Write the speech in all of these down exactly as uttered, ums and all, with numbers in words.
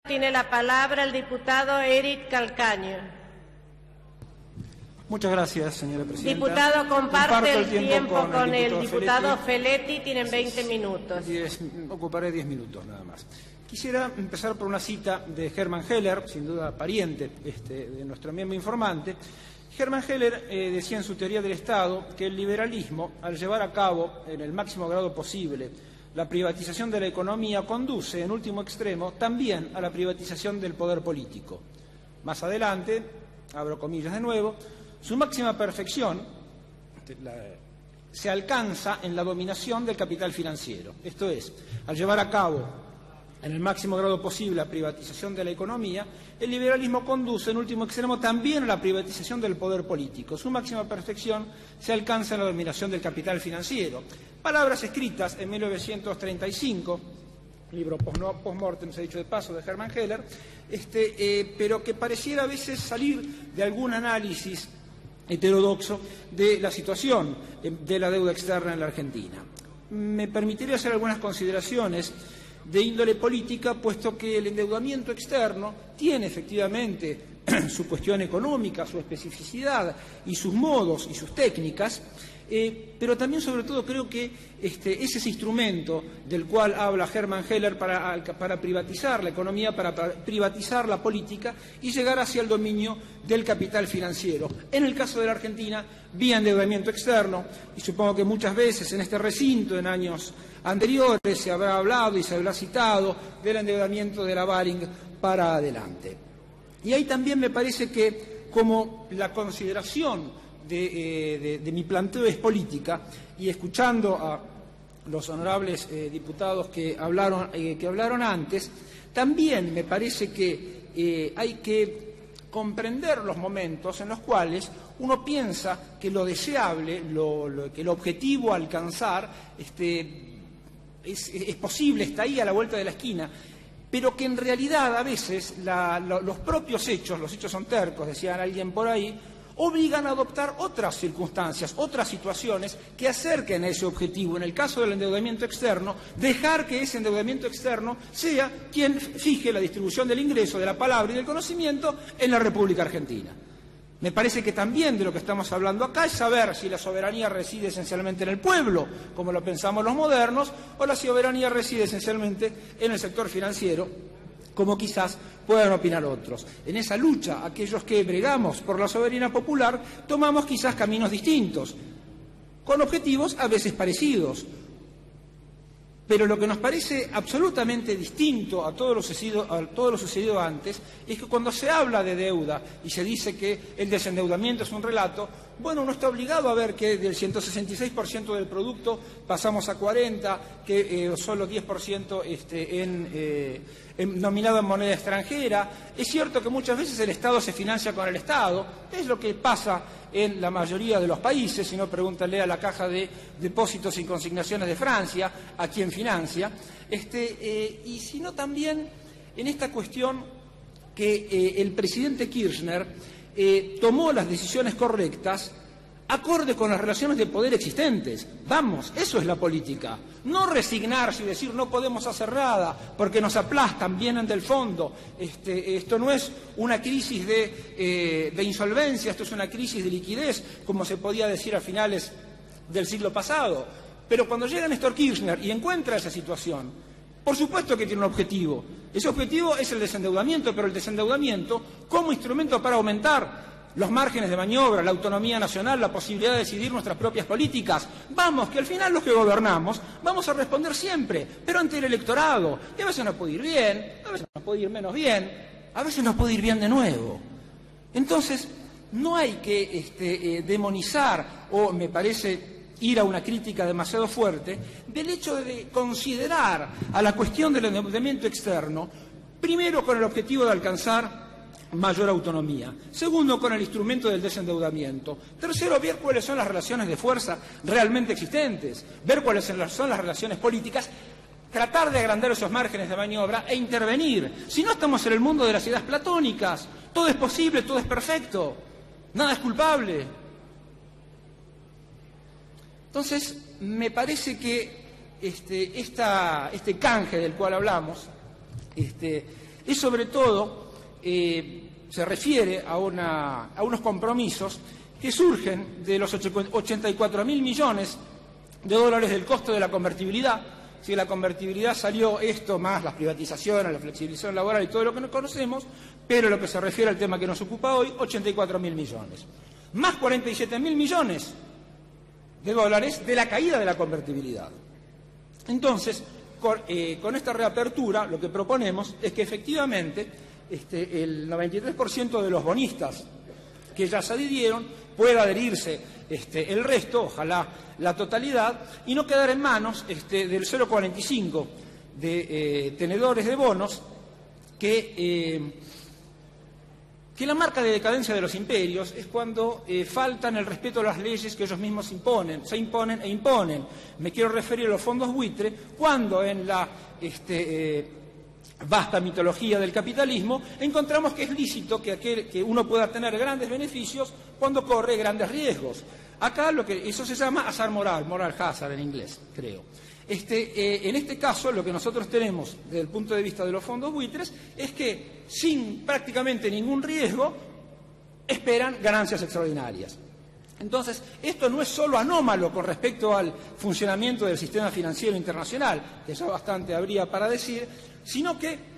Tiene la palabra el diputado Eric Calcaño. Muchas gracias, señora presidenta. Diputado, comparte Comparto el tiempo, tiempo con, con el diputado, el diputado Feletti. Feletti. Tienen veinte minutos. Diez, ocuparé diez minutos nada más. Quisiera empezar por una cita de Hermann Heller, sin duda pariente este, de nuestro miembro informante. Hermann Heller eh, decía en su teoría del Estado que el liberalismo, al llevar a cabo en el máximo grado posible la privatización de la economía, conduce, en último extremo, también a la privatización del poder político. Más adelante, abro comillas de nuevo, su máxima perfección la, se alcanza en la dominación del capital financiero. Esto es, al llevar a cabo en el máximo grado posible la privatización de la economía, el liberalismo conduce en último extremo también a la privatización del poder político. Su máxima perfección se alcanza en la dominación del capital financiero. Palabras escritas en mil novecientos treinta y cinco, libro post-mortem, se ha dicho de paso, de Hermann Heller, este, eh, pero que pareciera a veces salir de algún análisis heterodoxo de la situación de la deuda externa en la Argentina. Me permitiría hacer algunas consideraciones de índole política, puesto que el endeudamiento externo tiene efectivamente su cuestión económica, su especificidad y sus modos y sus técnicas, eh, pero también sobre todo creo que este, es ese instrumento del cual habla Hermann Heller para, para privatizar la economía, para privatizar la política y llegar hacia el dominio del capital financiero. En el caso de la Argentina, vía endeudamiento externo, y supongo que muchas veces en este recinto, en años anteriores, se habrá hablado y se habrá citado del endeudamiento de la Baring para adelante. Y ahí también me parece que, como la consideración de, eh, de, de mi planteo es política, y escuchando a los honorables eh, diputados que hablaron, eh, que hablaron antes, también me parece que eh, hay que comprender los momentos en los cuales uno piensa que lo deseable, lo, lo, que el objetivo a alcanzar este, es, es posible, está ahí a la vuelta de la esquina, pero que en realidad a veces la, la, los propios hechos, los hechos son tercos, decía alguien por ahí, obligan a adoptar otras circunstancias, otras situaciones que acerquen a ese objetivo. En el caso del endeudamiento externo, dejar que ese endeudamiento externo sea quien fije la distribución del ingreso, de la palabra y del conocimiento en la República Argentina. Me parece que también de lo que estamos hablando acá es saber si la soberanía reside esencialmente en el pueblo, como lo pensamos los modernos, o la soberanía reside esencialmente en el sector financiero, como quizás puedan opinar otros. En esa lucha, aquellos que bregamos por la soberanía popular, tomamos quizás caminos distintos, con objetivos a veces parecidos. Pero lo que nos parece absolutamente distinto a todo lo sucedido, a todo lo sucedido antes es que cuando se habla de deuda y se dice que el desendeudamiento es un relato, bueno, uno está obligado a ver que del ciento sesenta y seis por ciento del producto pasamos a cuarenta por ciento, que eh, solo diez por ciento este, en, eh, en, nominado en moneda extranjera. Es cierto que muchas veces el Estado se financia con el Estado, es lo que pasa en la mayoría de los países, si no pregúntale a la Caja de Depósitos y Consignaciones de Francia, a quien financia, este, eh, y sino también en esta cuestión que eh, el presidente Kirchner eh, tomó las decisiones correctas acorde con las relaciones de poder existentes. Vamos, eso es la política. No resignarse y decir no podemos hacer nada porque nos aplastan, vienen del fondo. Este, esto no es una crisis de, eh, de insolvencia, esto es una crisis de liquidez, como se podía decir a finales del siglo pasado. Pero cuando llega Néstor Kirchner y encuentra esa situación, por supuesto que tiene un objetivo. Ese objetivo es el desendeudamiento, pero el desendeudamiento como instrumento para aumentar los márgenes de maniobra, la autonomía nacional, la posibilidad de decidir nuestras propias políticas. Vamos, que al final los que gobernamos vamos a responder siempre, pero ante el electorado. Y a veces nos puede ir bien, a veces nos puede ir menos bien, a veces nos puede ir bien de nuevo. Entonces, no hay que este, eh, demonizar, o me parece ir a una crítica demasiado fuerte, del hecho de considerar a la cuestión del endeudamiento externo, primero con el objetivo de alcanzar mayor autonomía. Segundo, con el instrumento del desendeudamiento. Tercero, ver cuáles son las relaciones de fuerza realmente existentes, ver cuáles son las relaciones políticas, tratar de agrandar esos márgenes de maniobra e intervenir. Si no, estamos en el mundo de las ideas platónicas. Todo es posible, todo es perfecto, nada es culpable. Entonces, me parece que este, esta, este canje del cual hablamos, este, es sobre todo, eh, se refiere a, una, a unos compromisos que surgen de los ochenta y cuatro mil millones de dólares del costo de la convertibilidad. Si la convertibilidad salió esto más las privatizaciones, la flexibilización laboral y todo lo que nos conocemos, pero lo que se refiere al tema que nos ocupa hoy, ochenta y cuatro mil millones. Más cuarenta y siete mil millones de dólares de la caída de la convertibilidad. Entonces, con, eh, con esta reapertura, lo que proponemos es que efectivamente este, el noventa y tres por ciento de los bonistas que ya se adhirieron pueda adherirse este, el resto, ojalá la totalidad, y no quedar en manos este, del cero coma cuarenta y cinco de eh, tenedores de bonos que, eh, que la marca de decadencia de los imperios es cuando eh, faltan el respeto a las leyes que ellos mismos imponen, se imponen e imponen. Me quiero referir a los fondos buitre, cuando en la este, eh, vasta mitología del capitalismo encontramos que es lícito que, aquel, que uno pueda tener grandes beneficios cuando corre grandes riesgos. Acá lo que eso se llama azar moral, moral hazard en inglés, creo. Este, eh, en este caso, lo que nosotros tenemos desde el punto de vista de los fondos buitres es que, sin prácticamente ningún riesgo, esperan ganancias extraordinarias. Entonces, esto no es solo anómalo con respecto al funcionamiento del sistema financiero internacional, que ya bastante habría para decir, sino que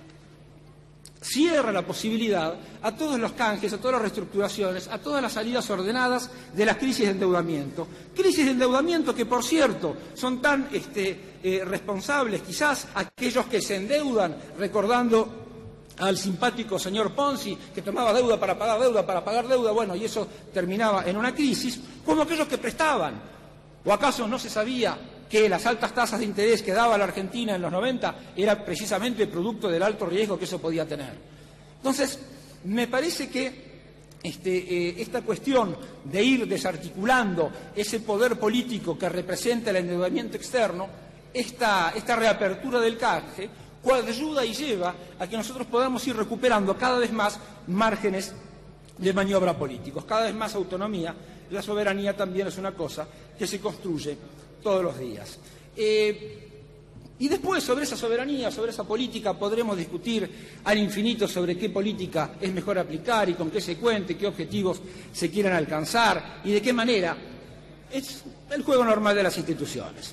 cierra la posibilidad a todos los canjes, a todas las reestructuraciones, a todas las salidas ordenadas de las crisis de endeudamiento. Crisis de endeudamiento que, por cierto, son tan este, eh, responsables quizás aquellos que se endeudan, recordando al simpático señor Ponzi, que tomaba deuda para pagar deuda, para pagar deuda, bueno, y eso terminaba en una crisis, como aquellos que prestaban. ¿O acaso no se sabía que las altas tasas de interés que daba la Argentina en los noventa era precisamente producto del alto riesgo que eso podía tener? Entonces, me parece que este, eh, esta cuestión de ir desarticulando ese poder político que representa el endeudamiento externo, esta, esta reapertura del canje, ayuda y lleva a que nosotros podamos ir recuperando cada vez más márgenes de maniobra políticos, cada vez más autonomía. La soberanía también es una cosa que se construye todos los días. Eh, y después, sobre esa soberanía, sobre esa política, podremos discutir al infinito sobre qué política es mejor aplicar y con qué se cuente, qué objetivos se quieren alcanzar y de qué manera. Es el juego normal de las instituciones.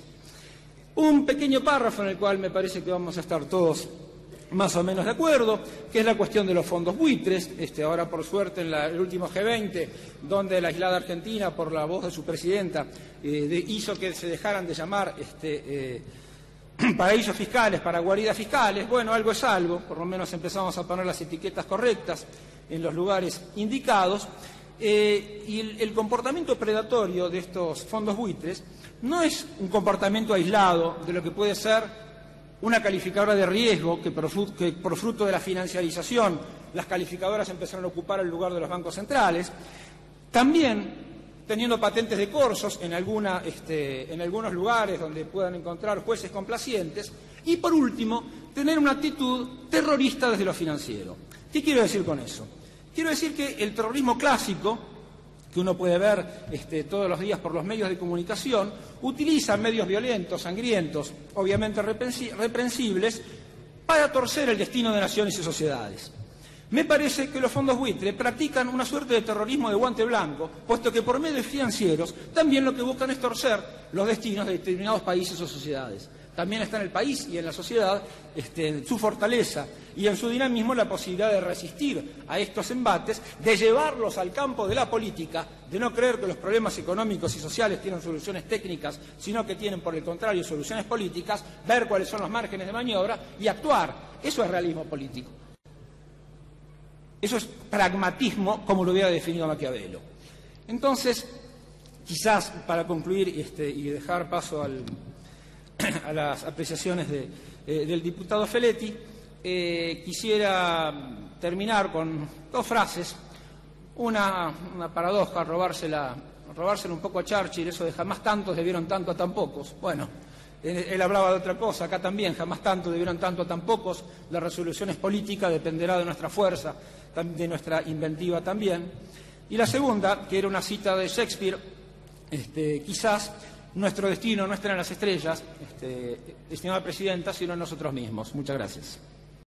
Un pequeño párrafo en el cual me parece que vamos a estar todos más o menos de acuerdo, que es la cuestión de los fondos buitres. Este, ahora, por suerte, en la, el último G veinte, donde la aislada Argentina, por la voz de su presidenta, eh, de, hizo que se dejaran de llamar este, eh, paraísos fiscales para guaridas fiscales, bueno, algo es algo, por lo menos empezamos a poner las etiquetas correctas en los lugares indicados, eh, y el, el comportamiento predatorio de estos fondos buitres no es un comportamiento aislado de lo que puede ser una calificadora de riesgo que por, que por fruto de la financiarización las calificadoras empezaron a ocupar el lugar de los bancos centrales, también teniendo patentes de corsos en, alguna, este, en algunos lugares donde puedan encontrar jueces complacientes, y por último, tener una actitud terrorista desde lo financiero. ¿Qué quiero decir con eso? Quiero decir que el terrorismo clásico, que uno puede ver este, todos los días por los medios de comunicación, utiliza medios violentos, sangrientos, obviamente reprensibles, para torcer el destino de naciones y sociedades. Me parece que los fondos buitre practican una suerte de terrorismo de guante blanco, puesto que por medios financieros también lo que buscan es torcer los destinos de determinados países o sociedades. También está en el país y en la sociedad este, en su fortaleza y en su dinamismo la posibilidad de resistir a estos embates, de llevarlos al campo de la política, de no creer que los problemas económicos y sociales tienen soluciones técnicas, sino que tienen, por el contrario, soluciones políticas, ver cuáles son los márgenes de maniobra y actuar. Eso es realismo político. Eso es pragmatismo, como lo hubiera definido Maquiavelo. Entonces, quizás para concluir este, y dejar paso al... a las apreciaciones de, eh, del diputado Feletti, eh, quisiera terminar con dos frases. Una, una paradoja, robársela, robársela un poco a Churchill, eso de jamás tantos debieron tanto a tan pocos. Bueno, él, él hablaba de otra cosa, acá también, jamás tanto debieron tanto a tan pocos. La resolución es política, dependerá de nuestra fuerza, de nuestra inventiva también. Y la segunda, que era una cita de Shakespeare, este, quizás nuestro destino no está en las estrellas, este, estimada presidenta, sino en nosotros mismos. Muchas gracias.